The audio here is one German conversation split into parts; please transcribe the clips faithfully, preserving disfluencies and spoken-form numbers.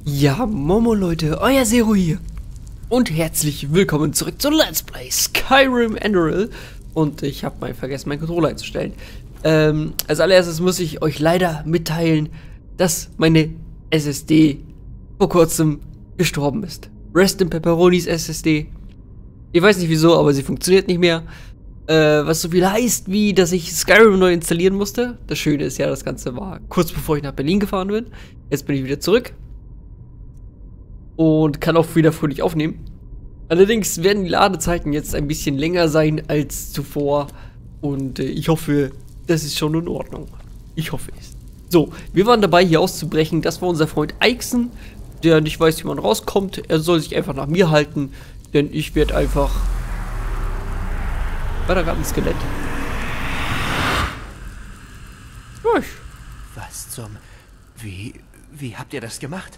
Ja, Momo Leute, euer Zero hier. Und herzlich willkommen zurück zu Let's Play Skyrim Enderal. Und ich habe mal vergessen, meinen Controller einzustellen. Ähm, als allererstes muss ich euch leider mitteilen, dass meine S S D vor kurzem gestorben ist. Rest in Pepperonis S S D. Ich weiß nicht wieso, aber sie funktioniert nicht mehr. Äh, was so viel heißt, wie dass ich Skyrim neu installieren musste. Das Schöne ist ja, das Ganze war kurz bevor ich nach Berlin gefahren bin. Jetzt bin ich wieder zurück. Und kann auch wieder fröhlich aufnehmen. Allerdings werden die Ladezeiten jetzt ein bisschen länger sein als zuvor. Und äh, ich hoffe, das ist schon in Ordnung. Ich hoffe es. So, wir waren dabei, hier auszubrechen. Das war unser Freund Eichsen, der nicht weiß, wie man rauskommt. Er soll sich einfach nach mir halten, denn ich werde einfach... War da gerade ein Skelett? Usch. Was zum... Wie... Wie habt ihr das gemacht?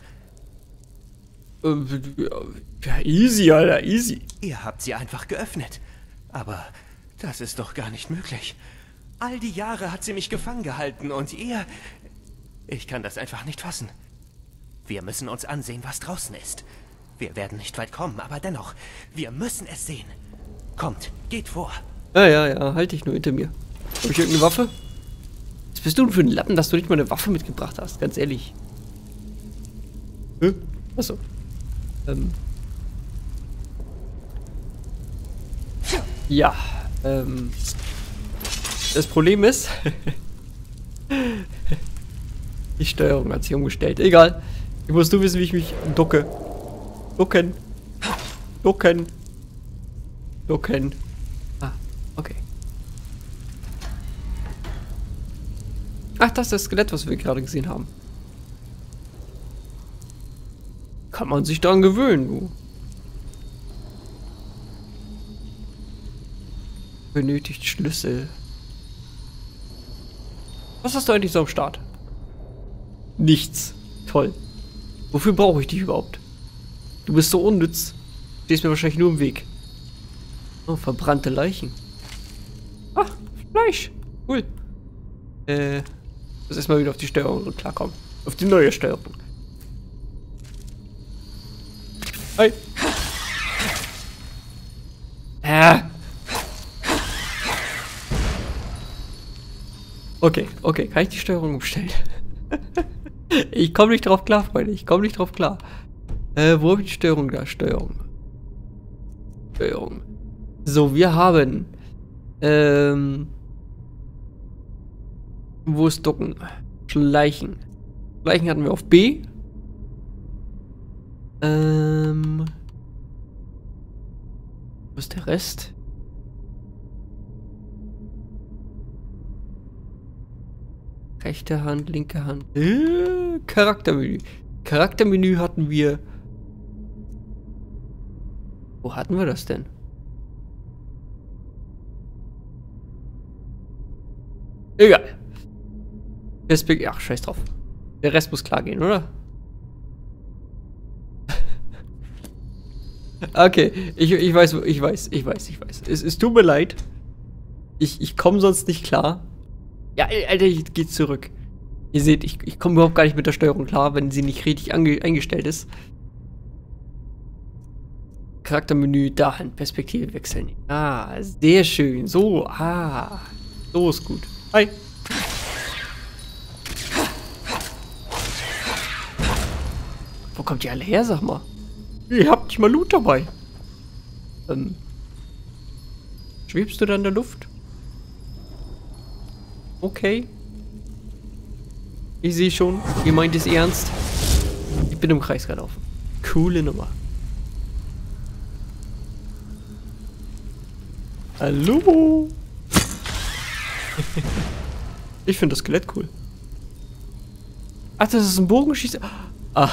Ja, easy, Alter, easy. Ihr habt sie einfach geöffnet. Aber das ist doch gar nicht möglich. All die Jahre hat sie mich gefangen gehalten und ihr... Ich kann das einfach nicht fassen. Wir müssen uns ansehen, was draußen ist. Wir werden nicht weit kommen, aber dennoch, wir müssen es sehen. Kommt, geht vor. Ja, ja, ja, halt dich nur hinter mir. Hab ich irgendeine Waffe? Was bist du denn für ein Lappen, dass du nicht mal eine Waffe mitgebracht hast, ganz ehrlich. Hm? Achso. Ähm. Ja, ähm. Das Problem ist, die Steuerung hat sich umgestellt. Egal. Ich muss nur wissen, wie ich mich ducke. Ducken. Ducken. Ducken. Ah, okay. Ach, das ist das Skelett, was wir gerade gesehen haben. Kann man sich daran gewöhnen, du. Benötigt Schlüssel. Was hast du eigentlich so am Start? Nichts. Toll. Wofür brauche ich dich überhaupt? Du bist so unnütz. Stehst mir wahrscheinlich nur im Weg. Oh, verbrannte Leichen. Ach, Fleisch. Cool. Äh, muss erstmal wieder auf die Steuerung klarkommen. Auf die neue Steuerung. Hi. Äh. Okay, okay, kann ich die Steuerung umstellen? Ich komme nicht drauf klar, Freunde. Ich komme nicht drauf klar. Äh, wo habe ich die Steuerung da? Steuerung. Steuerung. So, wir haben. Ähm. Wo ist Ducken? Schleichen. Schleichen hatten wir auf B. Ähm. Wo ist der Rest? Rechte Hand, linke Hand. Äh, Charaktermenü. Charaktermenü hatten wir. Wo hatten wir das denn? Egal. Perspekt- Ach, scheiß drauf. Der Rest muss klar gehen, oder? Okay, ich, ich weiß, ich weiß, ich weiß, ich weiß. Es, es tut mir leid. Ich, ich komme sonst nicht klar. Ja, Alter, ich geh zurück. Ihr seht, ich, ich komme überhaupt gar nicht mit der Steuerung klar, wenn sie nicht richtig ange eingestellt ist. Charaktermenü, dahin, Perspektive wechseln. Ah, sehr schön. So, ah, so ist gut. Hi. Wo kommt ihr alle her, sag mal? Ihr habt nicht mal Loot dabei. Ähm. Schwebst du da in der Luft? Okay. Ich sehe schon, ihr meint es ernst. Ich bin im Kreis gerade auf. Coole Nummer. Hallo. Ich finde das Skelett cool. Ach, das ist ein Bogenschießer. Ah.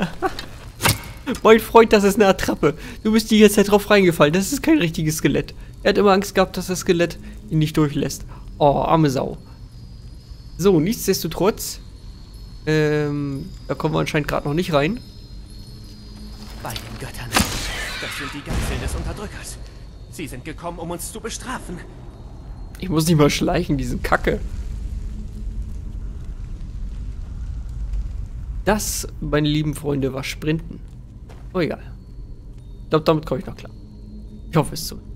Mein Freund, das ist eine Attrappe. Du bist die ganze Zeit drauf reingefallen. Das ist kein richtiges Skelett. Er hat immer Angst gehabt, dass das Skelett ihn nicht durchlässt. Oh, arme Sau. So, nichtsdestotrotz. Ähm, da kommen wir anscheinend gerade noch nicht rein. Bei den Göttern. Das sind die Geiseln des Unterdrückers. Sie sind gekommen, um uns zu bestrafen. Ich muss nicht mal schleichen, diesen Kacke. Das, meine lieben Freunde, war Sprinten. Oh, egal. Ich glaube, damit komme ich noch klar. Ich hoffe es so.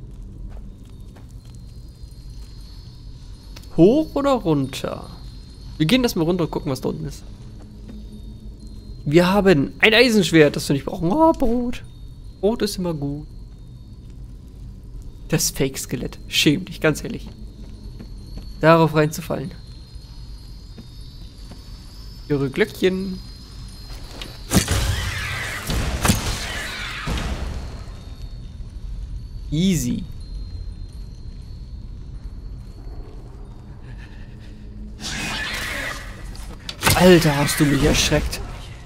Hoch oder runter? Wir gehen erstmal runter und gucken, was da unten ist. Wir haben ein Eisenschwert, das wir nicht brauchen. Oh, Brot. Brot ist immer gut. Das Fake-Skelett. Schäm dich, ganz ehrlich. Darauf reinzufallen. Ihre Glöckchen. Easy. Alter, hast du mich erschreckt.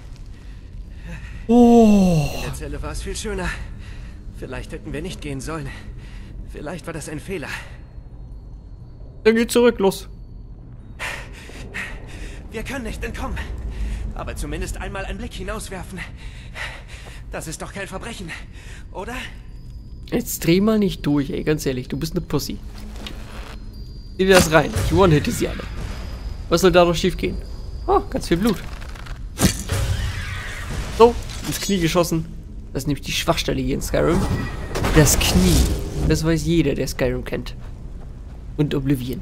Oh. In der Zelle war es viel schöner. Vielleicht hätten wir nicht gehen sollen. Vielleicht war das ein Fehler. Dann geht zurück, los. Wir können nicht entkommen. Aber zumindest einmal einen Blick hinauswerfen. Das ist doch kein Verbrechen, oder? Jetzt dreh mal nicht durch, ey, ganz ehrlich, du bist eine Pussy. Sieh dir das rein, ich one-hitte sie alle. Was soll dadurch schief gehen? Oh, ganz viel Blut. So, ins Knie geschossen. Das ist nämlich die Schwachstelle hier in Skyrim. Das Knie. Das weiß jeder, der Skyrim kennt. Und Oblivion.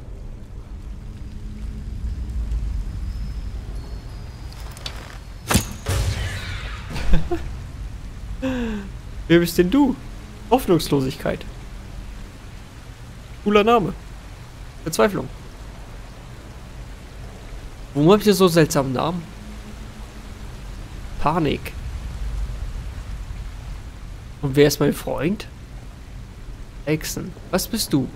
Wer bist denn du? Hoffnungslosigkeit. Cooler Name. Verzweiflung. Warum habt ihr so seltsamen Namen? Panik. Und wer ist mein Freund? Exen. Was bist du?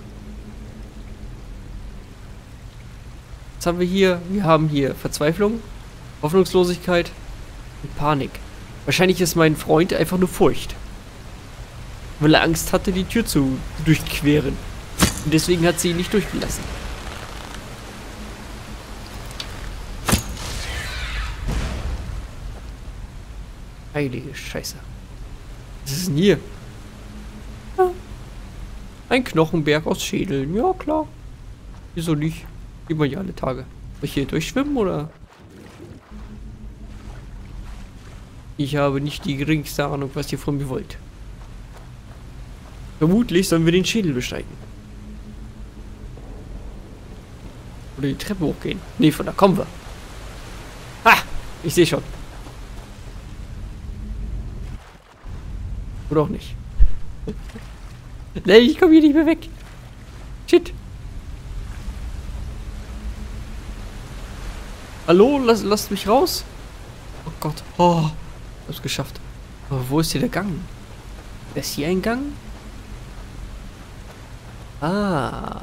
Was haben wir hier? Wir haben hier Verzweiflung, Hoffnungslosigkeit und Panik. Wahrscheinlich ist mein Freund einfach nur Furcht. Weil er Angst hatte, die Tür zu durchqueren. Und deswegen hat sie ihn nicht durchgelassen. Heilige Scheiße. Was ist denn hier? Ja. Ein Knochenberg aus Schädeln. Ja, klar. Wieso nicht? Immer ja alle Tage. Soll ich hier durchschwimmen, oder? Ich habe nicht die geringste Ahnung, was ihr von mir wollt. Vermutlich sollen wir den Schädel besteigen. Oder die Treppe hochgehen. Nee, von da kommen wir. Ha! Ich sehe schon. Oder auch nicht. Nee, ich komme hier nicht mehr weg. Shit. Hallo, lass, lasst mich raus. Oh Gott. Oh, ich hab's geschafft. Aber wo ist hier der Gang? Ist hier ein Gang? Ah.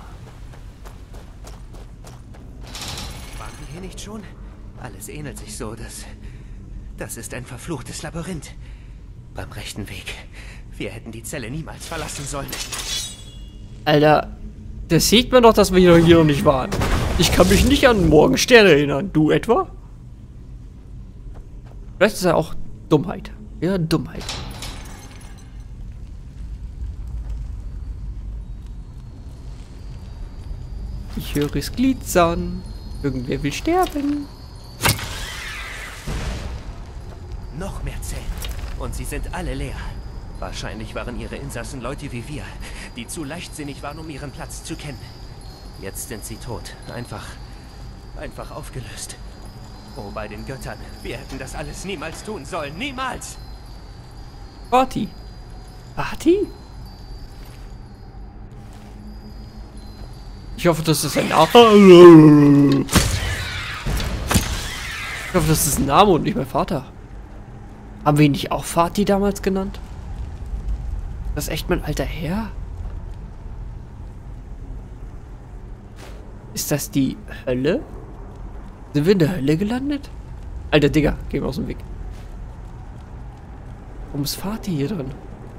Waren wir hier nicht schon? Alles ähnelt sich so. Das, das ist ein verfluchtes Labyrinth. Beim rechten Weg. Wir hätten die Zelle niemals verlassen sollen. Alter, das sieht man doch, dass wir hier noch nicht waren. Ich kann mich nicht an Morgenstern erinnern. Du etwa? Vielleicht ist er auch Dummheit. Ja, Dummheit. Ich höre es glitzern. Irgendwer will sterben. Noch mehr Zellen. Und sie sind alle leer. Wahrscheinlich waren ihre Insassen Leute wie wir, die zu leichtsinnig waren, um ihren Platz zu kennen. Jetzt sind sie tot. Einfach, einfach aufgelöst. Oh, bei den Göttern. Wir hätten das alles niemals tun sollen. Niemals! Party. Party? Ich hoffe, das ist ein Name. Ich hoffe, das ist ein Name und nicht mein Vater. Haben wir ihn nicht auch Fatih damals genannt? Das ist echt mein alter Herr? Ist das die Hölle? Sind wir in der Hölle gelandet? Alter Digga, geh mir aus dem Weg. Warum ist Fatih hier drin?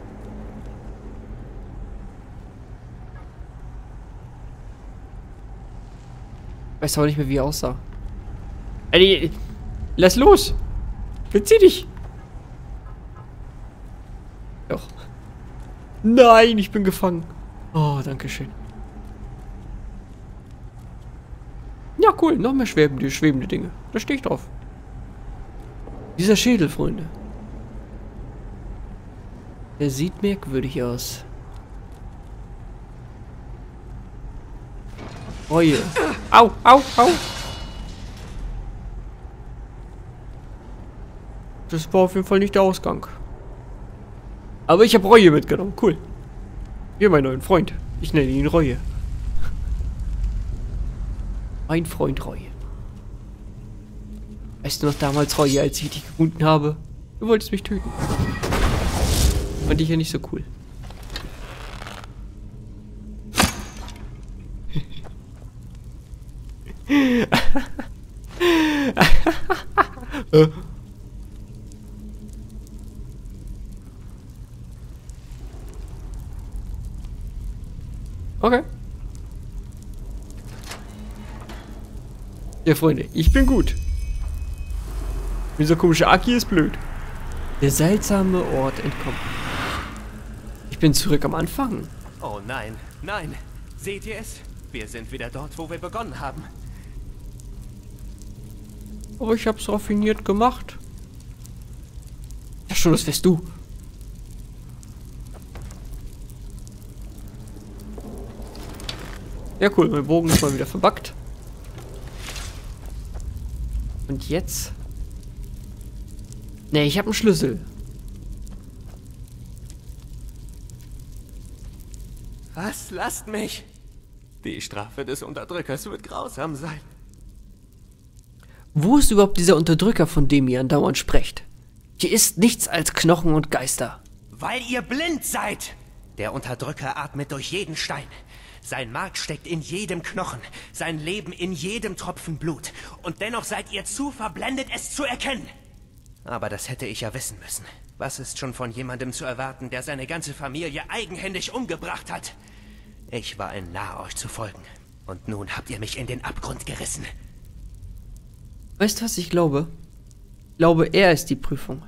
Weiß aber nicht mehr, wie er aussah. Ey, lass los! Verzieh dich! Doch. Nein, ich bin gefangen. Oh, danke schön. Ja, cool. Noch mehr schwebende, schwebende Dinge. Da stehe ich drauf. Dieser Schädel, Freunde. Der sieht merkwürdig aus. Reue. Au, au, au. Das war auf jeden Fall nicht der Ausgang. Aber ich habe Reue mitgenommen. Cool. Hier, mein neuer Freund. Ich nenne ihn Reue. Mein Freund Reue. Weißt du noch damals, Reue, als ich dich gefunden habe? Du wolltest mich töten. Fand ich ja nicht so cool. Okay. Ja, Freunde, ich bin gut. Dieser komische Aki ist blöd. Der seltsame Ort entkommen. Ich bin zurück am Anfang. Oh nein, nein. Seht ihr es? Wir sind wieder dort, wo wir begonnen haben. Aber ich hab's raffiniert gemacht. Ja schon, das wärst du. Ja cool, mein Bogen ist mal wieder verbuggt. Und jetzt? Ne, ich habe einen Schlüssel. Was? Lasst mich! Die Strafe des Unterdrückers wird grausam sein. Wo ist überhaupt dieser Unterdrücker, von dem ihr andauernd sprecht? Hier ist nichts als Knochen und Geister. Weil ihr blind seid! Der Unterdrücker atmet durch jeden Stein. Sein Mark steckt in jedem Knochen, sein Leben in jedem Tropfen Blut. Und dennoch seid ihr zu verblendet, es zu erkennen. Aber das hätte ich ja wissen müssen. Was ist schon von jemandem zu erwarten, der seine ganze Familie eigenhändig umgebracht hat? Ich war ein Narr, euch zu folgen. Und nun habt ihr mich in den Abgrund gerissen. Weißt du, was ich glaube? Ich glaube, er ist die Prüfung.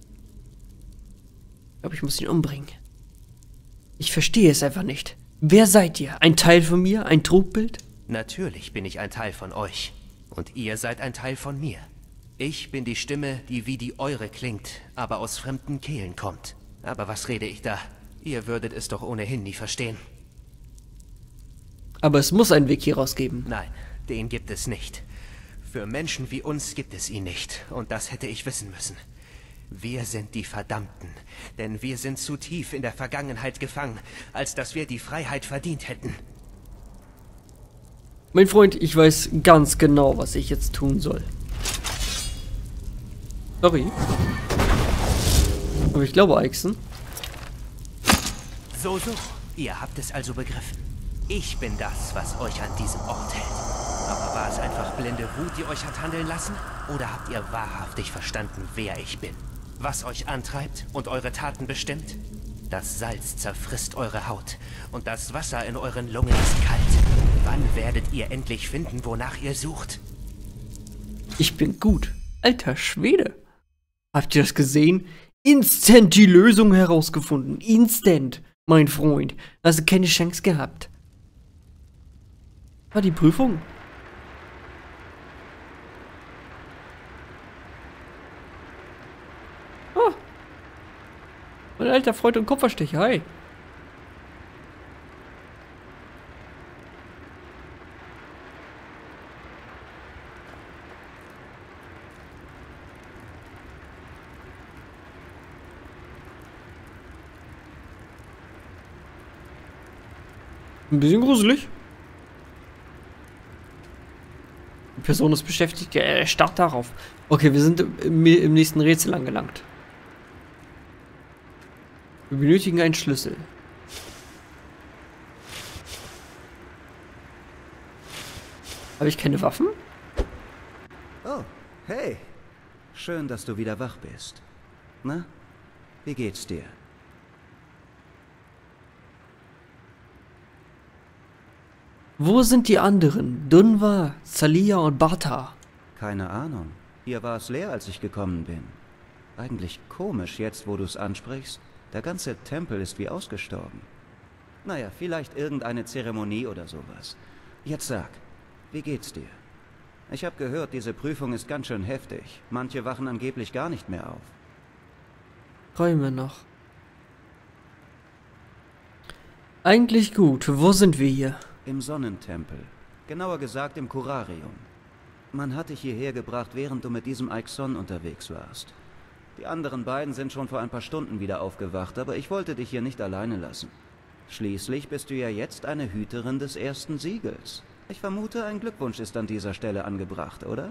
Ich glaube, ich muss ihn umbringen. Ich verstehe es einfach nicht. Wer seid ihr? Ein Teil von mir? Ein Trugbild? Natürlich bin ich ein Teil von euch. Und ihr seid ein Teil von mir. Ich bin die Stimme, die wie die eure klingt, aber aus fremden Kehlen kommt. Aber was rede ich da? Ihr würdet es doch ohnehin nie verstehen. Aber es muss einen Weg hier raus geben. Nein, den gibt es nicht. Für Menschen wie uns gibt es ihn nicht. Und das hätte ich wissen müssen. Wir sind die Verdammten, denn wir sind zu tief in der Vergangenheit gefangen, als dass wir die Freiheit verdient hätten. Mein Freund, ich weiß ganz genau, was ich jetzt tun soll. Sorry. Aber ich glaube, Eichsen. So, so. Ihr habt es also begriffen. Ich bin das, was euch an diesem Ort hält. Aber war es einfach blinde Wut, die euch hat handeln lassen? Oder habt ihr wahrhaftig verstanden, wer ich bin? Was euch antreibt und eure Taten bestimmt? Das Salz zerfrisst eure Haut und das Wasser in euren Lungen ist kalt. Wann werdet ihr endlich finden, wonach ihr sucht? Ich bin gut. Alter Schwede. Habt ihr das gesehen? Instant die Lösung herausgefunden. Instant, mein Freund. Also keine Chance gehabt. War die Prüfung? Oh. Mein alter Freund und Kupferstecher, hi. Ein bisschen gruselig. Die Person ist beschäftigt. Er starrt darauf. Okay, wir sind im, im nächsten Rätsel angelangt. Wir benötigen einen Schlüssel. Habe ich keine Waffen? Oh, hey. Schön, dass du wieder wach bist. Na, wie geht's dir? Wo sind die anderen? Dunva, Salia und Barta? Keine Ahnung. Hier war es leer, als ich gekommen bin. Eigentlich komisch jetzt, wo du es ansprichst. Der ganze Tempel ist wie ausgestorben. Naja, vielleicht irgendeine Zeremonie oder sowas. Jetzt sag, wie geht's dir? Ich habe gehört, diese Prüfung ist ganz schön heftig. Manche wachen angeblich gar nicht mehr auf. Träume noch. Eigentlich gut. Wo sind wir hier? Im Sonnentempel. Genauer gesagt im Kurarium. Man hat dich hierher gebracht, während du mit diesem Aixon unterwegs warst. Die anderen beiden sind schon vor ein paar Stunden wieder aufgewacht, aber ich wollte dich hier nicht alleine lassen. Schließlich bist du ja jetzt eine Hüterin des ersten Siegels. Ich vermute, ein Glückwunsch ist an dieser Stelle angebracht, oder?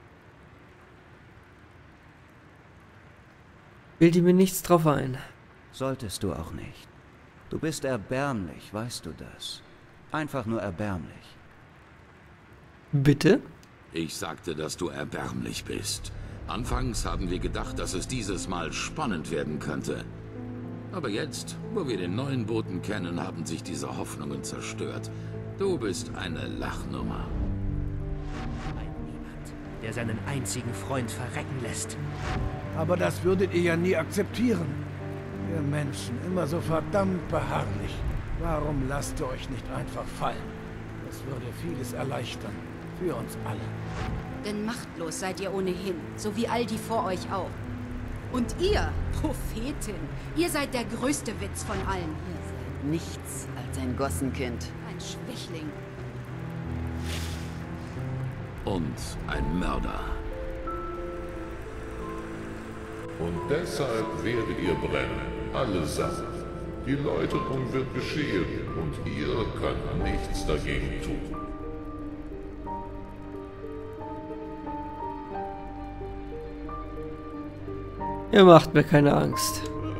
Bilde mir nichts drauf ein. Solltest du auch nicht. Du bist erbärmlich, weißt du das? Einfach nur erbärmlich. Bitte? Ich sagte, dass du erbärmlich bist. Anfangs haben wir gedacht, dass es dieses Mal spannend werden könnte. Aber jetzt, wo wir den neuen Boten kennen, haben sich diese Hoffnungen zerstört. Du bist eine Lachnummer. Ein Niemand, der seinen einzigen Freund verrecken lässt. Aber das würdet ihr ja nie akzeptieren. Ihr Menschen, immer so verdammt beharrlich. Warum lasst ihr euch nicht einfach fallen? Das würde vieles erleichtern. Für uns alle. Denn machtlos seid ihr ohnehin, so wie all die vor euch auch. Und ihr, Prophetin, ihr seid der größte Witz von allen. Ihr seid nichts als ein Gossenkind. Ein Schwächling. Und ein Mörder. Und deshalb werdet ihr brennen, allesamt. Die Läuterung wird geschehen und ihr könnt nichts dagegen tun. Ihr macht mir keine Angst.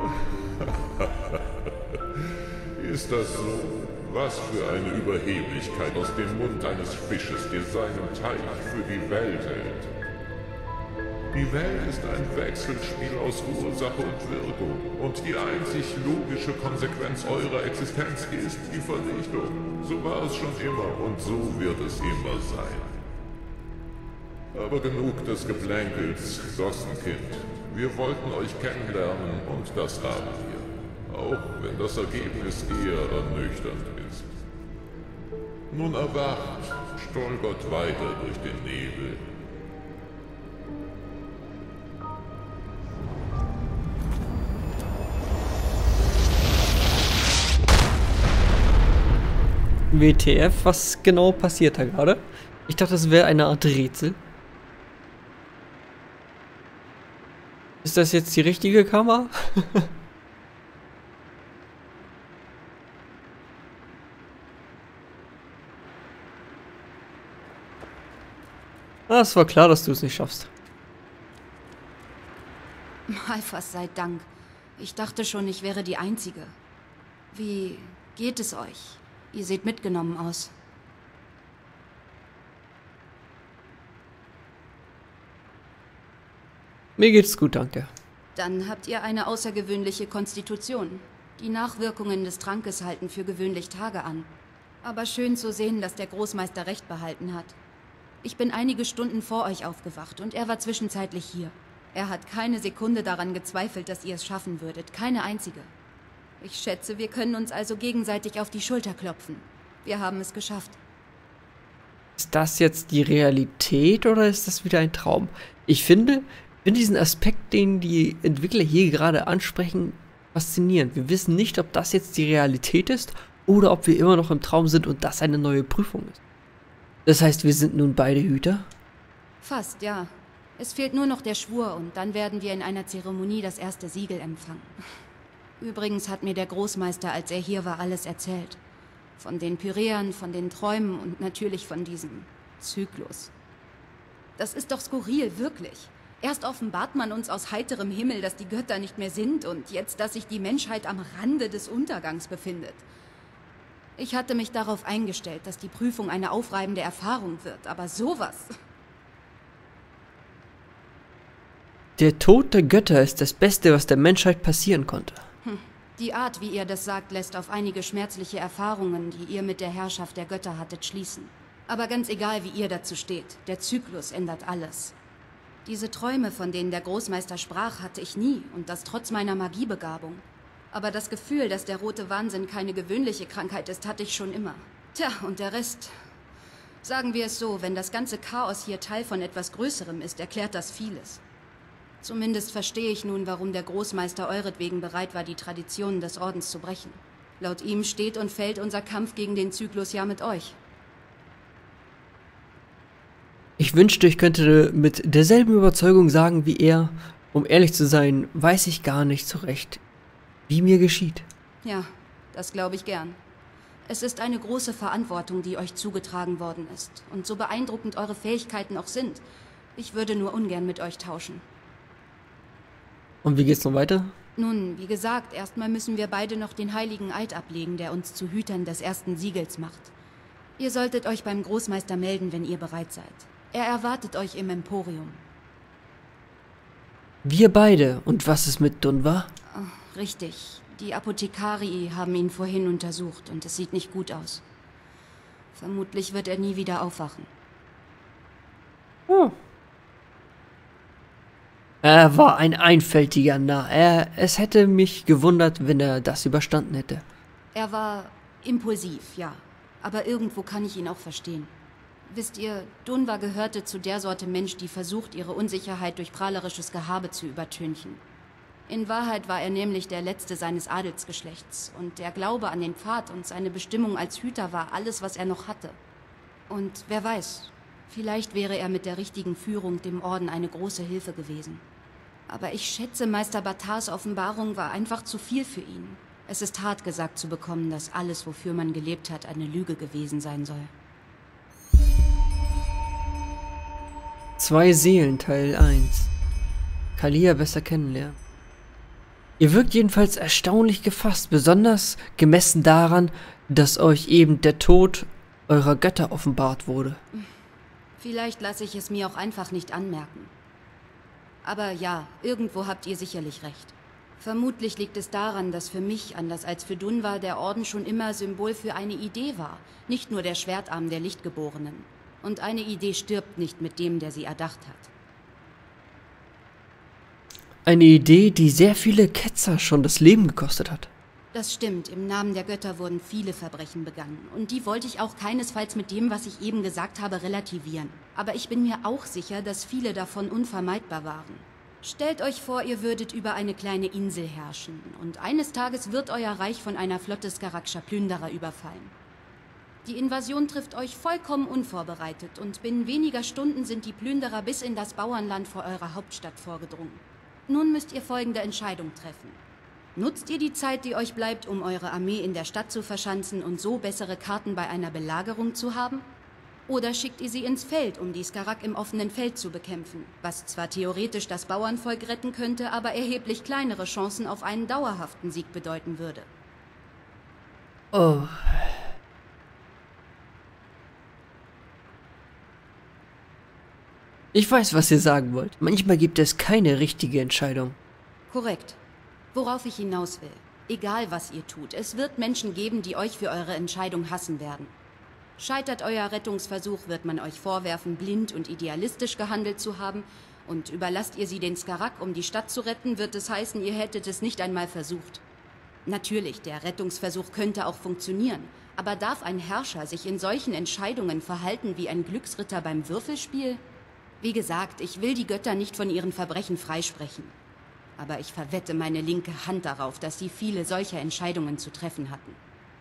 Ist das so? Was für eine Überheblichkeit aus dem Mund eines Fisches, der seinen Teich für die Welt hält. Die Welt ist ein Wechselspiel aus Ursache und Wirkung. Und die einzig logische Konsequenz eurer Existenz ist die Vernichtung. So war es schon immer und so wird es immer sein. Aber genug des Geplänkels, Gossenkind. Wir wollten euch kennenlernen und das haben wir. Auch wenn das Ergebnis eher ernüchternd ist. Nun erwacht, stolpert weiter durch den Nebel. W T F, was genau passiert da gerade? Ich dachte, das wäre eine Art Rätsel. Ist das jetzt die richtige Kamera? Ah, es war klar, dass du es nicht schaffst. Malphas sei Dank. Ich dachte schon, ich wäre die Einzige. Wie geht es euch? Ihr seht mitgenommen aus. Mir geht's gut, danke. Dann habt ihr eine außergewöhnliche Konstitution. Die Nachwirkungen des Trankes halten für gewöhnlich Tage an. Aber schön zu sehen, dass der Großmeister Recht behalten hat. Ich bin einige Stunden vor euch aufgewacht und er war zwischenzeitlich hier. Er hat keine Sekunde daran gezweifelt, dass ihr es schaffen würdet. Keine einzige. Ich schätze, wir können uns also gegenseitig auf die Schulter klopfen. Wir haben es geschafft. Ist das jetzt die Realität oder ist das wieder ein Traum? Ich finde, finde diesen Aspekt, den die Entwickler hier gerade ansprechen, faszinierend. Wir wissen nicht, ob das jetzt die Realität ist oder ob wir immer noch im Traum sind und das eine neue Prüfung ist. Das heißt, wir sind nun beide Hüter? Fast, ja. Es fehlt nur noch der Schwur und dann werden wir in einer Zeremonie das erste Siegel empfangen. Übrigens hat mir der Großmeister, als er hier war, alles erzählt. Von den Pyräern, von den Träumen und natürlich von diesem Zyklus. Das ist doch skurril, wirklich. Erst offenbart man uns aus heiterem Himmel, dass die Götter nicht mehr sind und jetzt, dass sich die Menschheit am Rande des Untergangs befindet. Ich hatte mich darauf eingestellt, dass die Prüfung eine aufreibende Erfahrung wird, aber sowas... Der Tod der Götter ist das Beste, was der Menschheit passieren konnte. Hm. Die Art, wie ihr das sagt, lässt auf einige schmerzliche Erfahrungen, die ihr mit der Herrschaft der Götter hattet, schließen. Aber ganz egal, wie ihr dazu steht, der Zyklus ändert alles. Diese Träume, von denen der Großmeister sprach, hatte ich nie, und das trotz meiner Magiebegabung. Aber das Gefühl, dass der rote Wahnsinn keine gewöhnliche Krankheit ist, hatte ich schon immer. Tja, und der Rest... Sagen wir es so, wenn das ganze Chaos hier Teil von etwas Größerem ist, erklärt das vieles. Zumindest verstehe ich nun, warum der Großmeister euretwegen bereit war, die Traditionen des Ordens zu brechen. Laut ihm steht und fällt unser Kampf gegen den Zyklus ja mit euch. Ich wünschte, ich könnte mit derselben Überzeugung sagen wie er. Um ehrlich zu sein, weiß ich gar nicht so recht, wie mir geschieht. Ja, das glaube ich gern. Es ist eine große Verantwortung, die euch zugetragen worden ist. Und so beeindruckend eure Fähigkeiten auch sind, ich würde nur ungern mit euch tauschen. Und wie geht's noch weiter? Nun, wie gesagt, erstmal müssen wir beide noch den heiligen Eid ablegen, der uns zu Hütern des ersten Siegels macht. Ihr solltet euch beim Großmeister melden, wenn ihr bereit seid. Er erwartet euch im Emporium. Wir beide. Und was ist mit Dunvar? Oh, richtig. Die Apothekarii haben ihn vorhin untersucht und es sieht nicht gut aus. Vermutlich wird er nie wieder aufwachen. Oh. Er war ein einfältiger Narr. Er, es hätte mich gewundert, wenn er das überstanden hätte. Er war impulsiv, ja. Aber irgendwo kann ich ihn auch verstehen. Wisst ihr, Dunvar gehörte zu der Sorte Mensch, die versucht, ihre Unsicherheit durch prahlerisches Gehabe zu übertünchen. In Wahrheit war er nämlich der Letzte seines Adelsgeschlechts und der Glaube an den Pfad und seine Bestimmung als Hüter war alles, was er noch hatte. Und wer weiß, vielleicht wäre er mit der richtigen Führung dem Orden eine große Hilfe gewesen. Aber ich schätze, Meister Batars Offenbarung war einfach zu viel für ihn. Es ist hart gesagt zu bekommen, dass alles, wofür man gelebt hat, eine Lüge gewesen sein soll. Zwei Seelen, Teil eins. Kalia besser kennenlernen. Ihr wirkt jedenfalls erstaunlich gefasst, besonders gemessen daran, dass euch eben der Tod eurer Götter offenbart wurde. Vielleicht lasse ich es mir auch einfach nicht anmerken. Aber ja, irgendwo habt ihr sicherlich recht. Vermutlich liegt es daran, dass für mich, anders als für Dunvar, der Orden schon immer Symbol für eine Idee war, nicht nur der Schwertarm der Lichtgeborenen. Und eine Idee stirbt nicht mit dem, der sie erdacht hat. Eine Idee, die sehr viele Ketzer schon das Leben gekostet hat. Das stimmt, im Namen der Götter wurden viele Verbrechen begangen. Und die wollte ich auch keinesfalls mit dem, was ich eben gesagt habe, relativieren. Aber ich bin mir auch sicher, dass viele davon unvermeidbar waren. Stellt euch vor, ihr würdet über eine kleine Insel herrschen. Und eines Tages wird euer Reich von einer Flotte Skarakscher Plünderer überfallen. Die Invasion trifft euch vollkommen unvorbereitet und binnen weniger Stunden sind die Plünderer bis in das Bauernland vor eurer Hauptstadt vorgedrungen. Nun müsst ihr folgende Entscheidung treffen. Nutzt ihr die Zeit, die euch bleibt, um eure Armee in der Stadt zu verschanzen und so bessere Karten bei einer Belagerung zu haben? Oder schickt ihr sie ins Feld, um die Skarak im offenen Feld zu bekämpfen, was zwar theoretisch das Bauernvolk retten könnte, aber erheblich kleinere Chancen auf einen dauerhaften Sieg bedeuten würde? Oh. Ich weiß, was ihr sagen wollt. Manchmal gibt es keine richtige Entscheidung. Korrekt. Worauf ich hinaus will. Egal, was ihr tut, es wird Menschen geben, die euch für eure Entscheidung hassen werden. Scheitert euer Rettungsversuch, wird man euch vorwerfen, blind und idealistisch gehandelt zu haben. Und überlasst ihr sie den Skarak, um die Stadt zu retten, wird es heißen, ihr hättet es nicht einmal versucht. Natürlich, der Rettungsversuch könnte auch funktionieren. Aber darf ein Herrscher sich in solchen Entscheidungen verhalten wie ein Glücksritter beim Würfelspiel? Wie gesagt, ich will die Götter nicht von ihren Verbrechen freisprechen. Aber ich verwette meine linke Hand darauf, dass sie viele solcher Entscheidungen zu treffen hatten.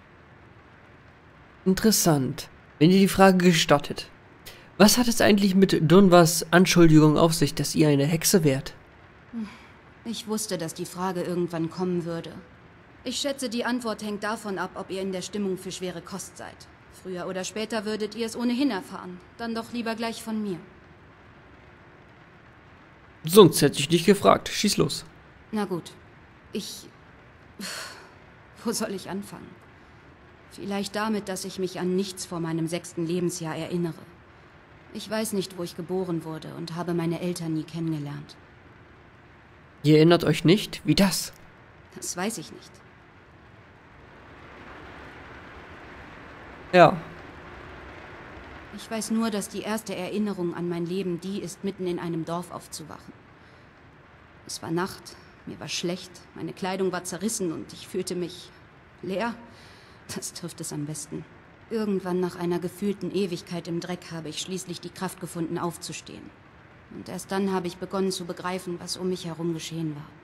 Interessant. Wenn ihr die Frage gestattet. Was hat es eigentlich mit Dunvars Anschuldigung auf sich, dass ihr eine Hexe wärt? Ich wusste, dass die Frage irgendwann kommen würde. Ich schätze, die Antwort hängt davon ab, ob ihr in der Stimmung für schwere Kost seid. Früher oder später würdet ihr es ohnehin erfahren. Dann doch lieber gleich von mir. Sonst hätte ich dich gefragt. Schieß los. Na gut. Ich... Wo soll ich anfangen? Vielleicht damit, dass ich mich an nichts vor meinem sechsten Lebensjahr erinnere. Ich weiß nicht, wo ich geboren wurde und habe meine Eltern nie kennengelernt. Ihr erinnert euch nicht? Wie das? Das weiß ich nicht. Ja. Ich weiß nur, dass die erste Erinnerung an mein Leben die ist, mitten in einem Dorf aufzuwachen. Es war Nacht, mir war schlecht, meine Kleidung war zerrissen und ich fühlte mich leer. Das trifft es am besten. Irgendwann nach einer gefühlten Ewigkeit im Dreck habe ich schließlich die Kraft gefunden, aufzustehen. Und erst dann habe ich begonnen zu begreifen, was um mich herum geschehen war.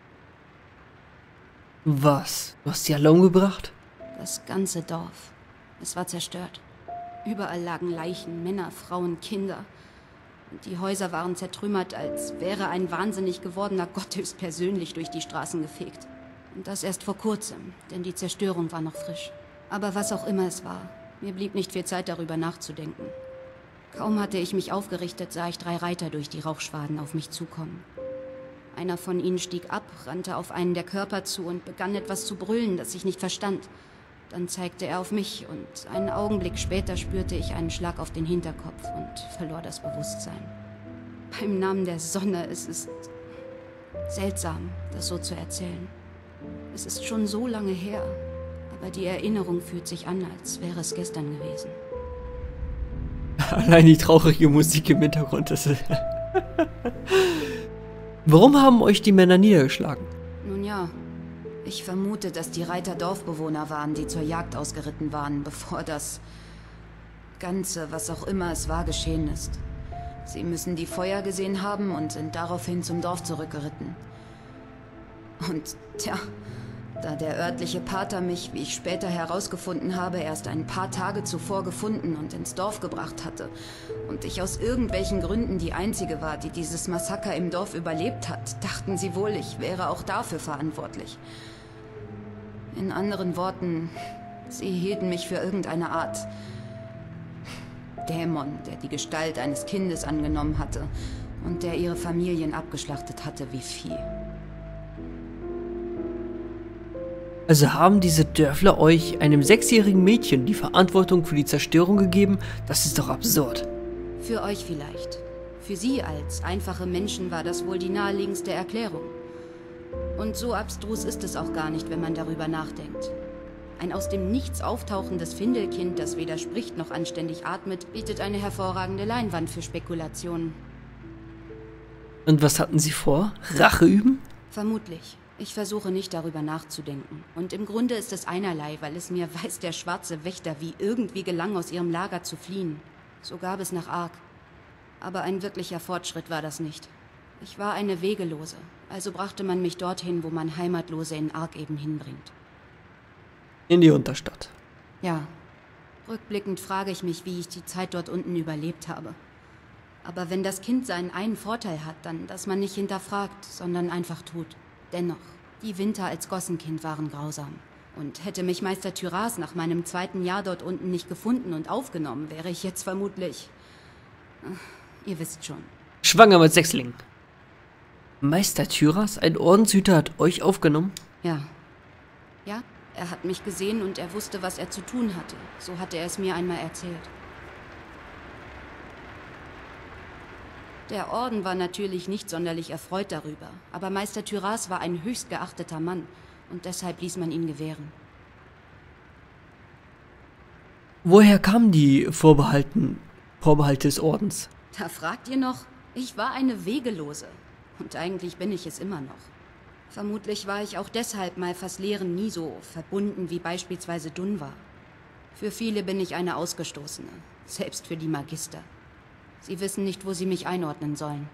Was? Du hast sie alle umgebracht? Das ganze Dorf. Es war zerstört. Überall lagen Leichen, Männer, Frauen, Kinder. Und die Häuser waren zertrümmert, als wäre ein wahnsinnig gewordener Gott höchstpersönlich durch die Straßen gefegt. Und das erst vor kurzem, denn die Zerstörung war noch frisch. Aber was auch immer es war, mir blieb nicht viel Zeit, darüber nachzudenken. Kaum hatte ich mich aufgerichtet, sah ich drei Reiter durch die Rauchschwaden auf mich zukommen. Einer von ihnen stieg ab, rannte auf einen der Körper zu und begann etwas zu brüllen, das ich nicht verstand. Dann zeigte er auf mich und einen Augenblick später spürte ich einen Schlag auf den Hinterkopf und verlor das Bewusstsein. Beim Namen der Sonne, es ist seltsam, das so zu erzählen. Es ist schon so lange her, aber die Erinnerung fühlt sich an, als wäre es gestern gewesen. Allein die traurige Musik im Hintergrund, das ist... Warum haben euch die Männer niedergeschlagen? Nun ja, ich vermute, dass die Reiter Dorfbewohner waren, die zur Jagd ausgeritten waren, bevor das Ganze, was auch immer es war, geschehen ist. Sie müssen die Feuer gesehen haben und sind daraufhin zum Dorf zurückgeritten. Und tja, da der örtliche Pater mich, wie ich später herausgefunden habe, erst ein paar Tage zuvor gefunden und ins Dorf gebracht hatte und ich aus irgendwelchen Gründen die Einzige war, die dieses Massaker im Dorf überlebt hat, dachten sie wohl, ich wäre auch dafür verantwortlich. In anderen Worten, sie hielten mich für irgendeine Art Dämon, der die Gestalt eines Kindes angenommen hatte und der ihre Familien abgeschlachtet hatte wie Vieh. Also haben diese Dörfler euch, einem sechsjährigen Mädchen, die Verantwortung für die Zerstörung gegeben? Das ist doch absurd. Für euch vielleicht. Für sie als einfache Menschen war das wohl die naheliegendste Erklärung. Und so abstrus ist es auch gar nicht, wenn man darüber nachdenkt. Ein aus dem Nichts auftauchendes Findelkind, das weder spricht noch anständig atmet, bietet eine hervorragende Leinwand für Spekulationen. Und was hatten sie vor? Rache üben? Vermutlich. Ich versuche nicht darüber nachzudenken. Und im Grunde ist es einerlei, weil es mir weiß der schwarze Wächter wie irgendwie gelang, aus ihrem Lager zu fliehen. So gab es nach Ark. Aber ein wirklicher Fortschritt war das nicht. Ich war eine Wegelose, also brachte man mich dorthin, wo man Heimatlose in Ark eben hinbringt. In die Unterstadt. Ja. Rückblickend frage ich mich, wie ich die Zeit dort unten überlebt habe. Aber wenn das Kind seinen einen Vorteil hat, dann, dass man nicht hinterfragt, sondern einfach tut. Dennoch, die Winter als Gossenkind waren grausam. Und hätte mich Meister Tyras nach meinem zweiten Jahr dort unten nicht gefunden und aufgenommen, wäre ich jetzt vermutlich... Ihr wisst schon. Schwanger mit Sechslingen. Meister Tyras, ein Ordenshüter, hat euch aufgenommen? Ja. Ja, er hat mich gesehen und er wusste, was er zu tun hatte. So hatte er es mir einmal erzählt. Der Orden war natürlich nicht sonderlich erfreut darüber, aber Meister Tyras war ein höchst geachteter Mann und deshalb ließ man ihn gewähren. Woher kamen die Vorbehalten, Vorbehalte des Ordens? Da fragt ihr noch? Ich war eine Wegelose und eigentlich bin ich es immer noch. Vermutlich war ich auch deshalb Malfas Lehren nie so verbunden wie beispielsweise Dunwar. Für viele bin ich eine Ausgestoßene, selbst für die Magister. Sie wissen nicht, wo sie mich einordnen sollen.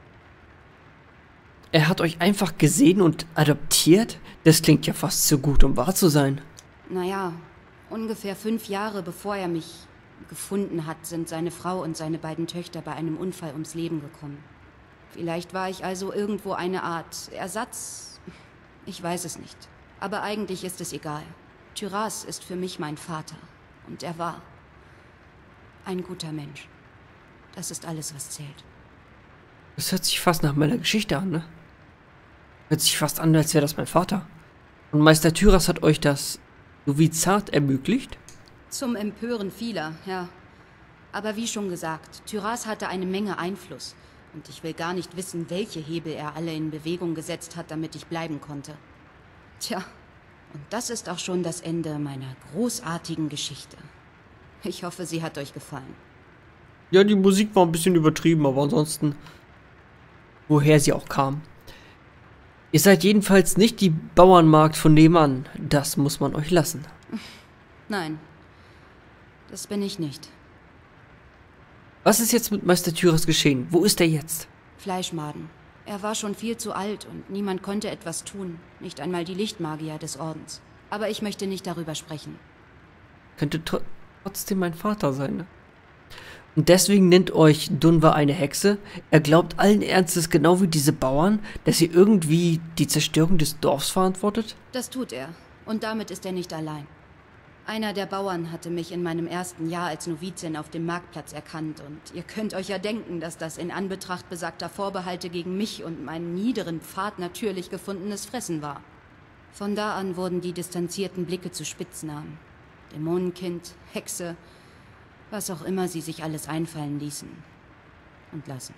Er hat euch einfach gesehen und adoptiert? Das klingt ja fast zu gut, um wahr zu sein. Naja, ungefähr fünf Jahre bevor er mich gefunden hat, sind seine Frau und seine beiden Töchter bei einem Unfall ums Leben gekommen. Vielleicht war ich also irgendwo eine Art Ersatz. Ich weiß es nicht. Aber eigentlich ist es egal. Tyras ist für mich mein Vater. Und er war ein guter Mensch. Das ist alles, was zählt. Das hört sich fast nach meiner Geschichte an, ne? Hört sich fast an, als wäre das mein Vater. Und Meister Tyras hat euch das so wie zart ermöglicht? Zum Empören vieler, ja. Aber wie schon gesagt, Tyras hatte eine Menge Einfluss. Und ich will gar nicht wissen, welche Hebel er alle in Bewegung gesetzt hat, damit ich bleiben konnte. Tja, und das ist auch schon das Ende meiner großartigen Geschichte. Ich hoffe, sie hat euch gefallen. Ja, die Musik war ein bisschen übertrieben, aber ansonsten, woher sie auch kam. Ihr seid jedenfalls nicht die Bauernmagd von nebenan. Das muss man euch lassen. Nein. Das bin ich nicht. Was ist jetzt mit Meister Tyras geschehen? Wo ist er jetzt? Fleischmaden. Er war schon viel zu alt und niemand konnte etwas tun. Nicht einmal die Lichtmagier des Ordens. Aber ich möchte nicht darüber sprechen. Könnte tr trotzdem mein Vater sein, ne? Und deswegen nennt euch Dunvar eine Hexe. Er glaubt allen Ernstes, genau wie diese Bauern, dass sie irgendwie die Zerstörung des Dorfs verantwortet? Das tut er. Und damit ist er nicht allein. Einer der Bauern hatte mich in meinem ersten Jahr als Novizin auf dem Marktplatz erkannt. Und ihr könnt euch ja denken, dass das in Anbetracht besagter Vorbehalte gegen mich und meinen niederen Pfad natürlich gefundenes Fressen war. Von da an wurden die distanzierten Blicke zu Spitznamen. Dämonenkind, Hexe, was auch immer sie sich alles einfallen ließen und lassen.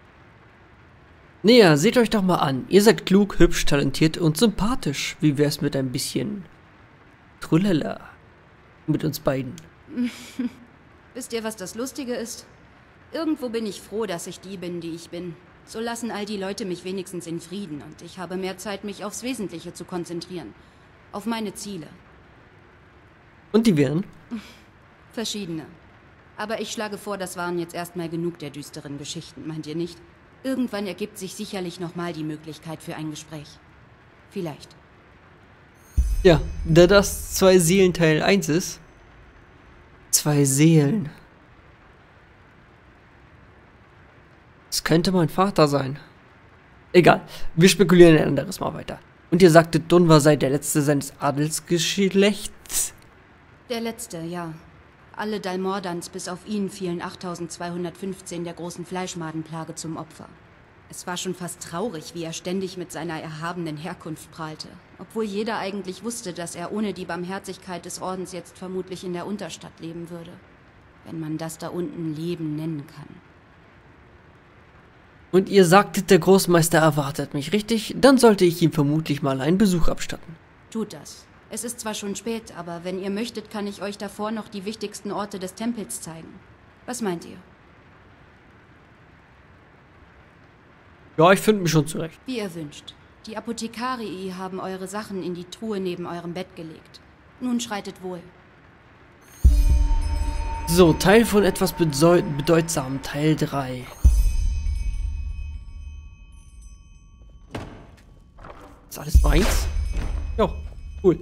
Naja, seht euch doch mal an. Ihr seid klug, hübsch, talentiert und sympathisch. Wie wär's mit ein bisschen Trullala mit uns beiden? Wisst ihr, was das Lustige ist? Irgendwo bin ich froh, dass ich die bin, die ich bin. So lassen all die Leute mich wenigstens in Frieden und ich habe mehr Zeit, mich aufs Wesentliche zu konzentrieren. Auf meine Ziele. Und die wären? Verschiedene. Aber ich schlage vor, das waren jetzt erstmal genug der düsteren Geschichten, meint ihr nicht? Irgendwann ergibt sich sicherlich nochmal die Möglichkeit für ein Gespräch. Vielleicht. Ja, da das zwei Seelen Teil eins ist. Zwei Seelen. Das könnte mein Vater sein. Egal, wir spekulieren ein anderes Mal weiter. Und ihr sagtet, Dunvar sei der letzte seines Adelsgeschlechts? Der letzte, ja. Alle Dalmordans bis auf ihn fielen achttausendzweihundertfünfzehn der großen Fleischmadenplage zum Opfer. Es war schon fast traurig, wie er ständig mit seiner erhabenen Herkunft prahlte, obwohl jeder eigentlich wusste, dass er ohne die Barmherzigkeit des Ordens jetzt vermutlich in der Unterstadt leben würde. Wenn man das da unten Leben nennen kann. Und ihr sagtet, der Großmeister erwartet mich, richtig? Dann sollte ich ihm vermutlich mal einen Besuch abstatten. Tut das. Es ist zwar schon spät, aber wenn ihr möchtet, kann ich euch davor noch die wichtigsten Orte des Tempels zeigen. Was meint ihr? Ja, ich finde mich schon zurecht. Wie ihr wünscht. Die Apothekarii haben eure Sachen in die Truhe neben eurem Bett gelegt. Nun schreitet wohl. So, Teil von etwas bedeu bedeutsamem, Teil drei. Ist alles meins? Ja, cool.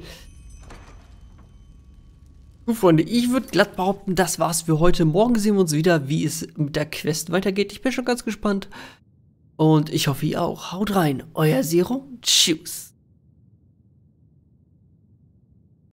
Gut, Freunde, ich würde glatt behaupten, das war's für heute. Morgen sehen wir uns wieder, wie es mit der Quest weitergeht. Ich bin schon ganz gespannt. Und ich hoffe, ihr auch. Haut rein, euer Zero. Tschüss.